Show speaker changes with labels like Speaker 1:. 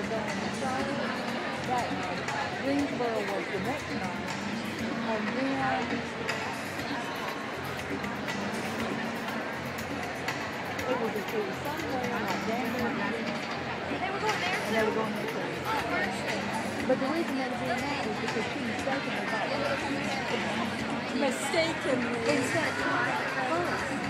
Speaker 1: done on Friday. That night. Greensboro was the next night. And then it was somewhere like Danville.
Speaker 2: They were going there
Speaker 1: And they were going there too. But the reason they were doing that is because she mistakenly thought
Speaker 2: mistakenly.
Speaker 1: instead of first.